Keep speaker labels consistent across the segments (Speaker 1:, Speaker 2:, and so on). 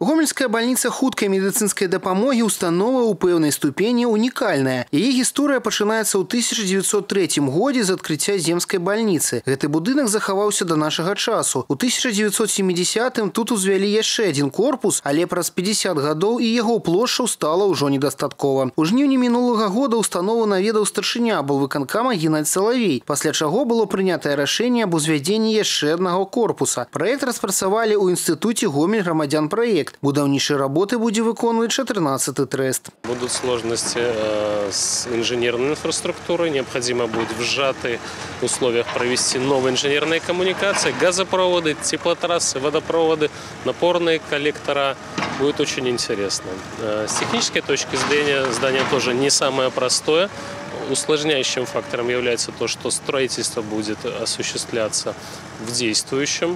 Speaker 1: Гомельская больница хуткай медицинской дапамоги установа у пэўнай ступені унікальная. Яе гісторыя пачынаецца ў 1903 годзе з адкрыцця земской больницы. Гэты будынак захаваўся до нашага часу. У 1970-м тут узвялі яшчэ один корпус, але праз 50 гадоў і яго плошчаў стала ўжо недастаткова. У жніўні мінулага года установу наведаў старшыня аблвыканкама Геннадзь Салавей, пасля чаго было прынятае рашэнне аб узвядзенні яшчэ аднаго корпуса. Праект распрацавалі ў інстытуце Гомель грамадзян праект. Будаўнічыя работы будзе выконваць 14-й трест.
Speaker 2: Будут сложности с инженерной инфраструктурой. Необходимо будет в сжатых условиях провести новые инженерные коммуникации, газопроводы, теплотрассы, водопроводы, напорные коллектора. Будет очень интересно. С технической точки зрения здание тоже не самое простое. Усложняющим фактором является то, что строительство будет осуществляться в действующем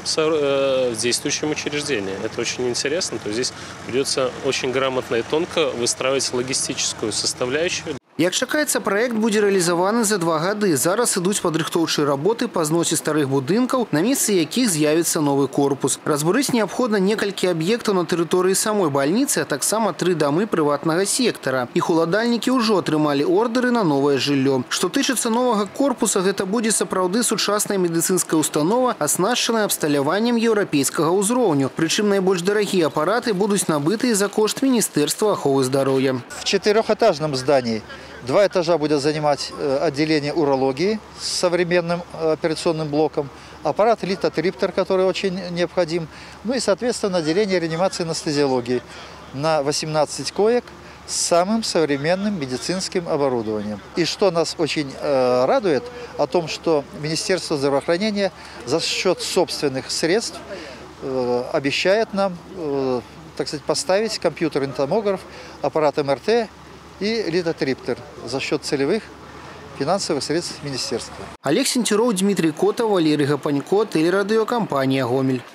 Speaker 2: учреждении. Это очень интересно. То есть здесь придется очень грамотно и тонко выстраивать логистическую составляющую.
Speaker 1: Як чакаецца, праект будзе рэалізаваны за 2 гады. Зараз ідуць падрыхтоўчыя работы па зносе старых будынкаў, на месцы якіх з'явіцца новы корпус. Разбурыць неабходна некалькі аб'ектаў на тэрыторыі самой больніцы, а таксама 3 дамы прыватнага сектара. Іх уладальнікі ўжо атрымалі ордары на новае жыллё. Што тычыцца новага корпуса, гэта будзе сапраўды сучасная медыцынская установа, аснашчаная абсталяваннем еўрапейскага ўзроўню. Прычым найбольш дарагія апараты будуць набытыя за кошт Міністэрства аховы здароўя.
Speaker 3: В 4-этажном здании 2 этажа будет занимать отделение урологии с современным операционным блоком, аппарат литотриптер, который очень необходим, ну и, соответственно, отделение реанимации и анестезиологии на 18 коек с самым современным медицинским оборудованием. И что нас очень радует, о том, что Министерство здравоохранения за счет собственных средств обещает нам, так сказать, поставить компьютерный томограф, аппарат МРТ и литотриптер за счет целевых финансовых средств министерства.
Speaker 1: Олег Сентеров, Дмитрий Котов, Валерий Гапанько, телерадиокомпания «Гомель».